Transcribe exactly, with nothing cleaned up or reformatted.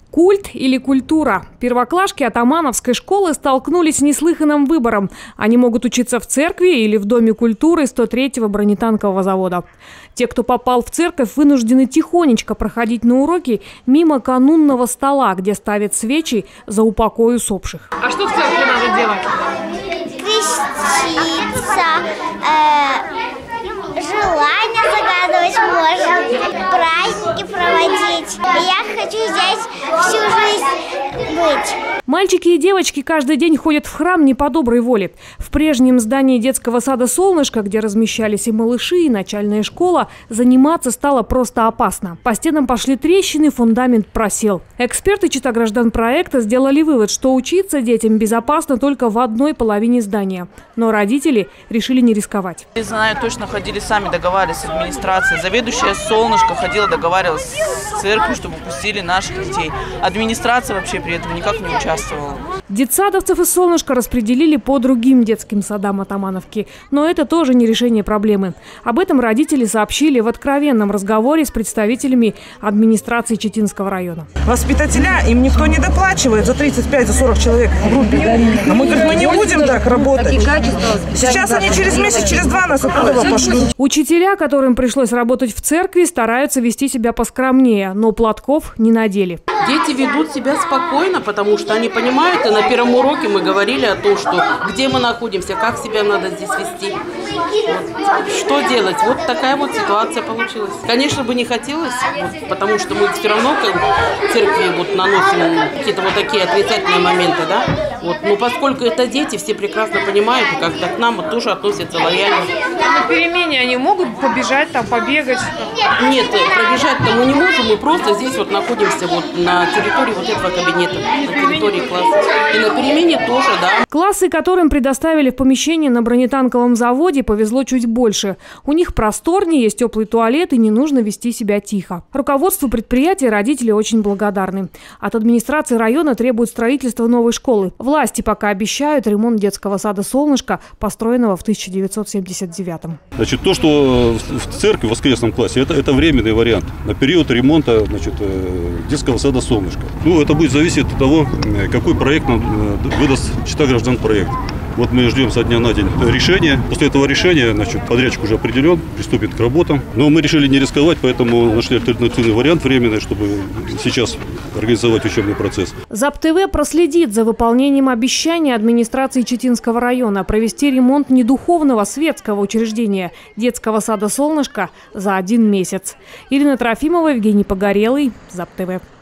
Культ или культура? Первоклашки Атамановской школы столкнулись с неслыханным выбором. Они могут учиться в церкви или в Доме культуры сто третьего бронетанкового завода. Те, кто попал в церковь, вынуждены тихонечко проходить на уроки мимо канунного стола, где ставят свечи за упокой усопших. А что в церкви надо делать? Креститься, э, желания загадывать можно, праздники проводить. Я хочу здесь всю жизнь быть. Мальчики и девочки каждый день ходят в храм не по доброй воле. В прежнем здании детского сада «Солнышко», где размещались и малыши, и начальная школа, заниматься стало просто опасно. По стенам пошли трещины, фундамент просел. Эксперты Читагражданпроекта сделали вывод, что учиться детям безопасно только в одной половине здания. Но родители решили не рисковать. Я знаю, точно ходили сами, договаривались с администрацией. Заведующая «Солнышко» ходила, договаривалась с церковью, чтобы пустили наших детей. Администрация вообще при этом никак не участвовала. Детсадовцев из «Солнышка» распределили по другим детским садам Атамановки. Но это тоже не решение проблемы. Об этом родители сообщили в откровенном разговоре с представителями администрации Читинского района. Воспитателя им никто не доплачивает за тридцать пять за сорок человек в группе. А мы говорим, мы не будем так работать. Сейчас они через месяц, через два нас оттуда пошлют. Учителя, которым пришлось работать в церкви, стараются вести себя поскромнее, но платков не надели. Дети ведут себя спокойно, потому что они понимают, и на первом уроке мы говорили о том, что где мы находимся, как себя надо здесь вести, вот, что делать. Вот такая вот ситуация получилась. Конечно бы не хотелось, вот, потому что мы все равно в церкви вот наносим какие-то вот такие отрицательные моменты, да. Вот, но поскольку это дети, все прекрасно понимают, и как-то к нам тоже относятся лояльно. На перемене они могут побежать, там, побегать? Нет, пробежать-то мы не можем, мы просто здесь вот находимся вот на территории вот этого кабинета, на территории класса. И на перемене тоже, да. Классы, которым предоставили в помещении на бронетанковом заводе, повезло чуть больше. У них просторнее, есть теплый туалет и не нужно вести себя тихо. Руководству предприятия родители очень благодарны. От администрации района требуют строительства новой школы. Власти пока обещают ремонт детского сада «Солнышко», построенного в тысяча девятьсот семьдесят девятом. Значит, то, что в церкви в воскресном классе, это, это временный вариант на период ремонта, значит, детского сада «Солнышко». Ну, это будет зависеть от того, какой проект нам выдаст Читагражданпроект. Вот мы ждем со дня на день решения. После этого решения, значит, подрядчик уже определен, приступит к работам. Но мы решили не рисковать, поэтому нашли альтернативный вариант временный, чтобы сейчас организовать учебный процесс. ЗапТВ проследит за выполнением обещания администрации Читинского района провести ремонт не духовного, светского учреждения детского сада «Солнышко» за один месяц. Ирина Трофимова, Евгений Погорелый, ЗапТВ.